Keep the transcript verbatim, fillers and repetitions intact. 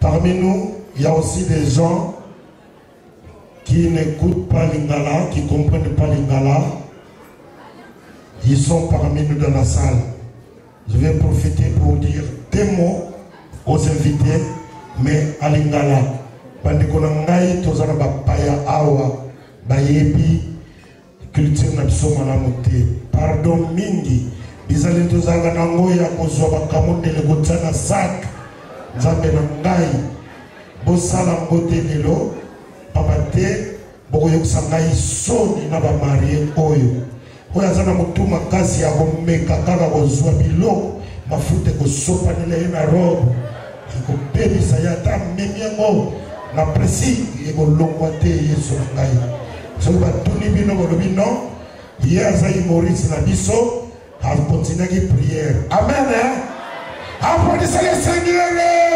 Parmi nous, il y a aussi des gens qui n'écoutent pas l'Ingala, qui ne comprennent pas l'Ingala. Ils sont parmi nous dans la salle. Je vais profiter pour dire des mots aux invités, mais à l'Ingala. Pandekonangai, tozana bapaya awa, bayebi, culture na biso malamote. Pardon mingi, bizali tozanga nango ya kozwa bakamonde le gotsana sak. Nzambe nangai, bosala mbote lelo, papate, boko yokusangai soni na ba marie oyo. Oyo azana mutu makasi ya komeka kaka kozwa biloko, mafute kosopa nile na robe. Iko baby sayata menyengo na presi iko longwate Yesu nangai. So ba tuni bino bolobi non, hier ça Maurice na biso, a continué qui prière. Amen. Hein? Applaudissez le Seigneur.